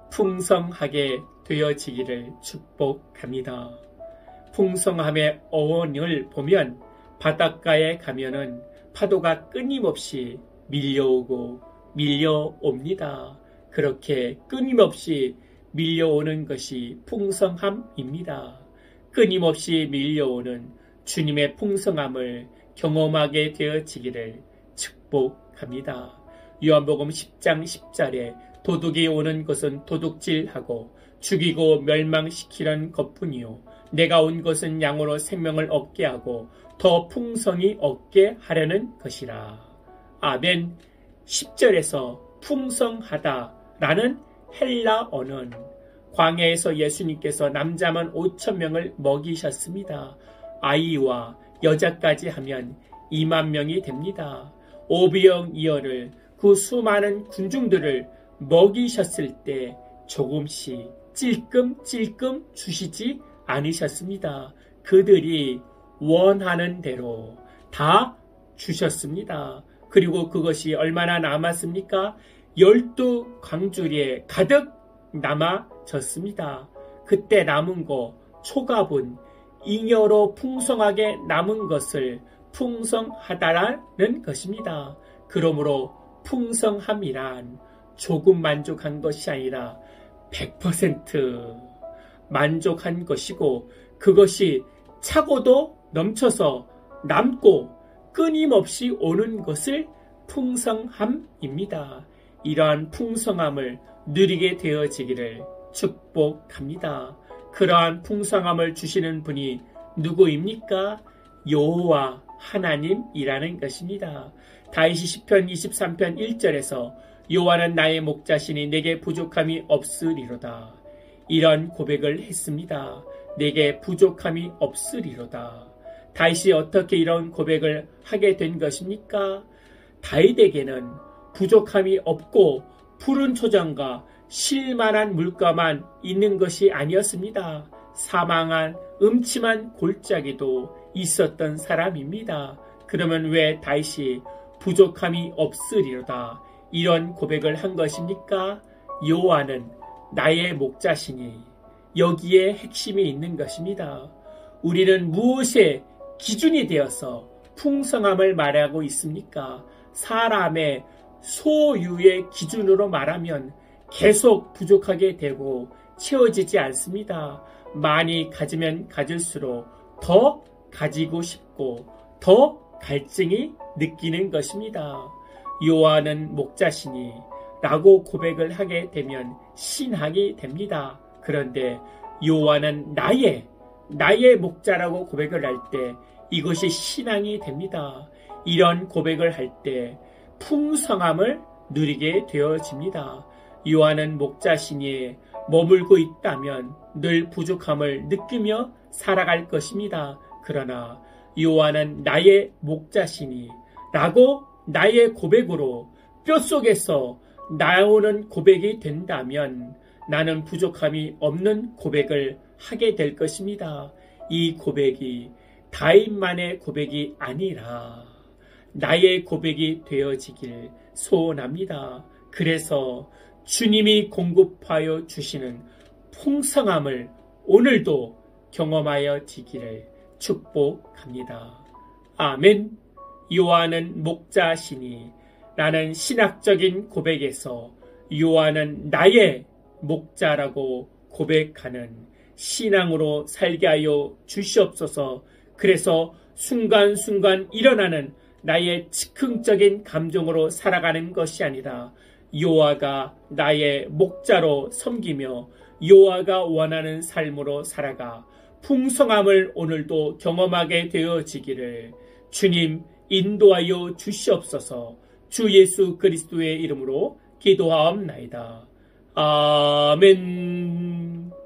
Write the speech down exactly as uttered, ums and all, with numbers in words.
풍성하게 되어지기를 축복합니다. 풍성함의 어원을 보면 바닷가에 가면은 파도가 끊임없이 밀려오고 밀려옵니다. 그렇게 끊임없이 밀려오는 것이 풍성함입니다. 끊임없이 밀려오는 주님의 풍성함을 경험하게 되어지기를 축복합니다. 요한복음 십 장 십 절에 도둑이 오는 것은 도둑질하고 죽이고 멸망시키는 것뿐이요 내가 온 것은 양으로 생명을 얻게 하고 더 풍성히 얻게 하려는 것이라. 아멘. 십 절에서 풍성하다라는 헬라어는 광야에서 예수님께서 남자만 오천 명을 먹이셨습니다. 아이와 여자까지 하면 이만 명이 됩니다. 오병이어를 그 수많은 군중들을 먹이셨을 때 조금씩 찔끔찔끔 주시지 않으셨습니다. 그들이 원하는 대로 다 주셨습니다. 그리고 그것이 얼마나 남았습니까? 열두 광주리에 가득 남아졌습니다. 그때 남은 거 초갑은 잉여로 풍성하게 남은 것을 풍성하다라는 것입니다. 그러므로 풍성함이란 조금 만족한 것이 아니라 백 퍼센트 만족한 것이고 그것이 차고도 넘쳐서 남고 끊임없이 오는 것을 풍성함입니다. 이러한 풍성함을 누리게 되어지기를 축복합니다. 그러한 풍성함을 주시는 분이 누구입니까? 여호와 하나님이라는 것입니다. 다윗이 시편 이십삼 편 일 절에서 여호와는 나의 목자시니 내게 부족함이 없으리로다. 이런 고백을 했습니다. 내게 부족함이 없으리로다. 다윗이 어떻게 이런 고백을 하게 된 것입니까? 다윗에게는 부족함이 없고 푸른 초장과 쉴만한 물가만 있는 것이 아니었습니다. 사망한 음침한 골짜기도 있었던 사람입니다. 그러면 왜 다윗이 부족함이 없으리로다 이런 고백을 한 것입니까? 여호와는 나의 목자시니 여기에 핵심이 있는 것입니다. 우리는 무엇에 기준이 되어서 풍성함을 말하고 있습니까? 사람의 소유의 기준으로 말하면 계속 부족하게 되고 채워지지 않습니다. 많이 가지면 가질수록 더 가지고 싶고 더 갈증이 느끼는 것입니다. 여호와는 목자시니 라고 고백을 하게 되면 신앙이 됩니다. 그런데 여호와는 나의 나의 목자라고 고백을 할 때 이것이 신앙이 됩니다. 이런 고백을 할 때 풍성함을 누리게 되어집니다. 여호와는 목자시니 머물고 있다면 늘 부족함을 느끼며 살아갈 것입니다. 그러나 여호와는 나의 목자시니 라고 나의 고백으로 뼛속에서 나오는 고백이 된다면 나는 부족함이 없는 고백을 하게 될 것입니다. 이 고백이 다윗만의 고백이 아니라 나의 고백이 되어지길 소원합니다. 그래서 주님이 공급하여 주시는 풍성함을 오늘도 경험하여 지기를 축복합니다. 아멘. 여호와는 목자시니 라는 신학적인 고백에서 여호와는 나의 목자라고 고백하는 신앙으로 살게 하여 주시옵소서. 그래서 순간순간 일어나는 나의 즉흥적인 감정으로 살아가는 것이 아니라 여호와가 나의 목자로 섬기며 여호와가 원하는 삶으로 살아가 풍성함을 오늘도 경험하게 되어지기를 주님 인도하여 주시옵소서. 주 예수 그리스도의 이름으로 기도하옵나이다. 아멘.